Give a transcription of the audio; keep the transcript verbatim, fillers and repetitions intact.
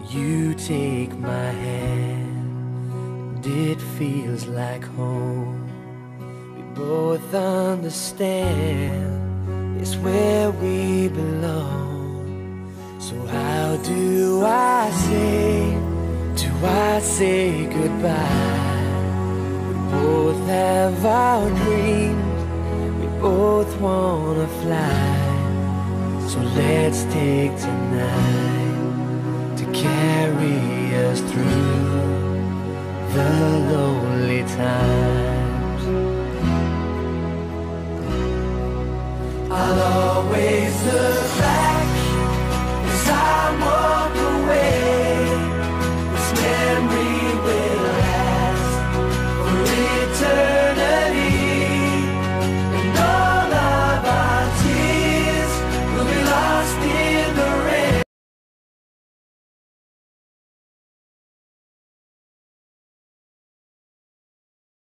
You take my hand, it feels like home. We both understand it's where we belong. So how do I say, do I say goodbye? We both have our dreams, we both wanna fly. So let's take tonight to carry us through the lonely time.